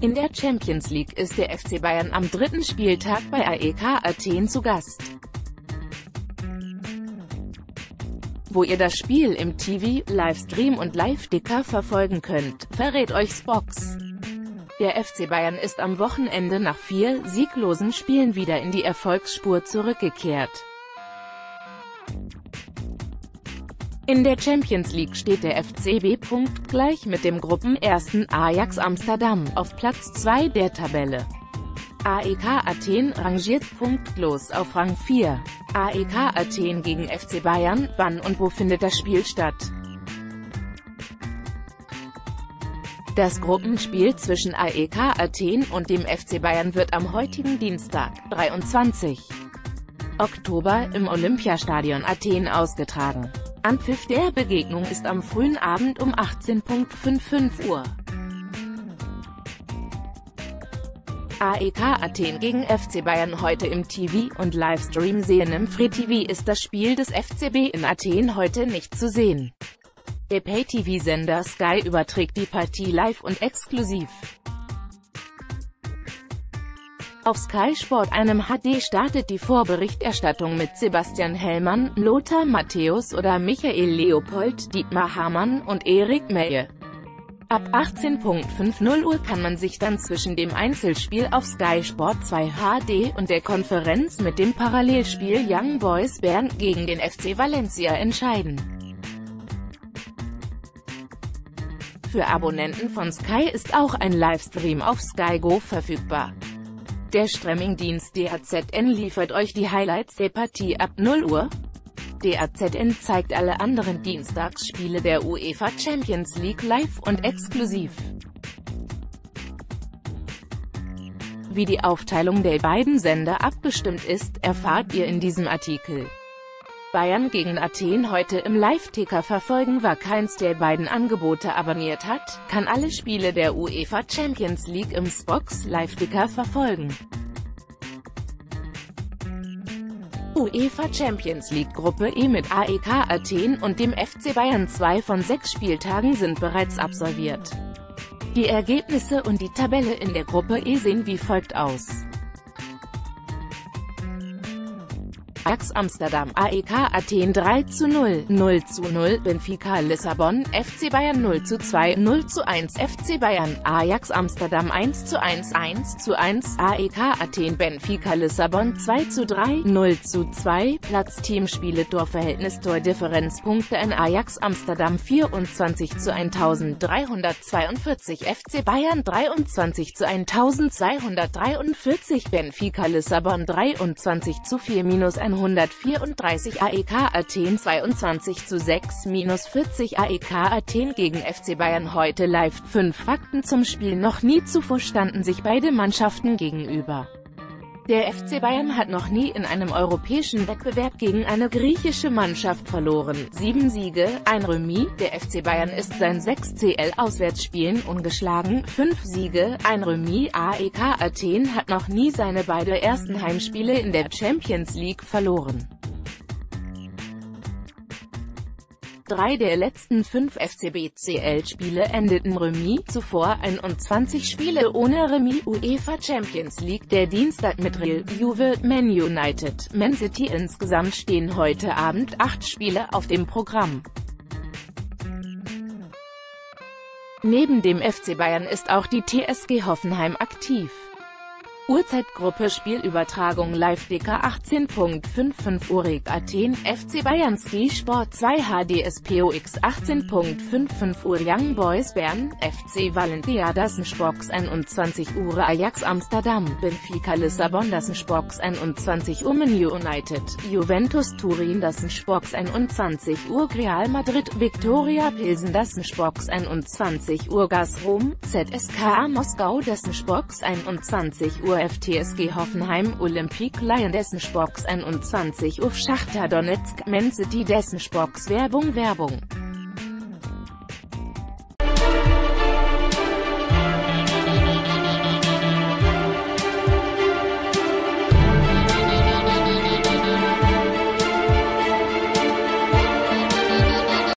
In der Champions League ist der FC Bayern am dritten Spieltag bei AEK Athen zu Gast. Wo ihr das Spiel im TV, Livestream und Live-Ticker verfolgen könnt, verrät euch Spox. Der FC Bayern ist am Wochenende nach 4 sieglosen Spielen wieder in die Erfolgsspur zurückgekehrt. In der Champions League steht der FCB punktgleich mit dem Gruppenersten Ajax Amsterdam auf Platz 2 der Tabelle. AEK Athen rangiert punktlos auf Rang 4. AEK Athen gegen FC Bayern, wann und wo findet das Spiel statt? Das Gruppenspiel zwischen AEK Athen und dem FC Bayern wird am heutigen Dienstag, 23. Oktober, im Olympiastadion Athen ausgetragen. Anpfiff der Begegnung ist am frühen Abend um 18:55 Uhr. AEK Athen gegen FC Bayern heute im TV und Livestream sehen. Im Free TV ist das Spiel des FCB in Athen heute nicht zu sehen. Der Pay-TV-Sender Sky überträgt die Partie live und exklusiv. Auf Sky Sport 1 HD startet die Vorberichterstattung mit Sebastian Hellmann, Lothar Matthäus oder Michael Leopold, Dietmar Hamann und Erik Meyer. Ab 18:50 Uhr kann man sich dann zwischen dem Einzelspiel auf Sky Sport 2 HD und der Konferenz mit dem Parallelspiel Young Boys Bern gegen den FC Valencia entscheiden. Für Abonnenten von Sky ist auch ein Livestream auf Sky Go verfügbar. Der Streamingdienst DAZN liefert euch die Highlights der Partie ab 0 Uhr. DAZN zeigt alle anderen Dienstagsspiele der UEFA Champions League live und exklusiv. Wie die Aufteilung der beiden Sender abgestimmt ist, erfahrt ihr in diesem Artikel. Bayern gegen Athen heute im Live-Ticker verfolgen. Wer keins der beiden Angebote abonniert hat, kann alle Spiele der UEFA Champions League im Spox Live-Ticker verfolgen. UEFA Champions League Gruppe E mit AEK Athen und dem FC Bayern. 2 von 6 Spieltagen sind bereits absolviert. Die Ergebnisse und die Tabelle in der Gruppe E sehen wie folgt aus. Ajax Amsterdam, AEK Athen 3:0, 0:0, Benfica Lissabon, FC Bayern 0:2, 0:1, FC Bayern, Ajax Amsterdam 1:1, 1:1, AEK Athen Benfica Lissabon 2:3, 0:2, Platz Teamspiele Torverhältnis Tordifferenzpunkte in Ajax Amsterdam 24:1342, FC Bayern 23:1243, Benfica Lissabon 23:4 134, AEK Athen 22:6 AEK Athen gegen FC Bayern heute live. 5 Fakten zum Spiel. Noch nie zuvor standen sich beide Mannschaften gegenüber. Der FC Bayern hat noch nie in einem europäischen Wettbewerb gegen eine griechische Mannschaft verloren. 7 Siege, 1 Remis. Der FC Bayern ist seit 6 CL-Auswärtsspielen ungeschlagen. 5 Siege, 1 Remis. AEK Athen hat noch nie seine beiden ersten Heimspiele in der Champions League verloren. 3 der letzten 5 FCB-CL-Spiele endeten Remis, zuvor 21 Spiele ohne Remis. UEFA Champions League, der Dienstag mit Real, Juve, Man United, Man City. Insgesamt stehen heute Abend 8 Spiele auf dem Programm. Neben dem FC Bayern ist auch die TSG Hoffenheim aktiv. Uhrzeitgruppe Spielübertragung Live-Ticker 18:55 Uhr Athen, FC Bayern Sky Sport 2 HD SPOX 18:55 Uhr Young Boys Bern, FC Valencia. Das Spox 21 Uhr Ajax Amsterdam, Benfica Lissabon. Das Spox 21 Uhr Man United, Juventus Turin. Das Spox 21 Uhr Real Madrid, Viktoria Pilsen. Das Spox 21 Uhr Gazprom, ZSKA Moskau. Das Spox 21 Uhr FTSG Hoffenheim, Olympique Lyon. Dessen Spox 21 Uhr Schachtar Donetsk, Man City. Dessen Spox Werbung.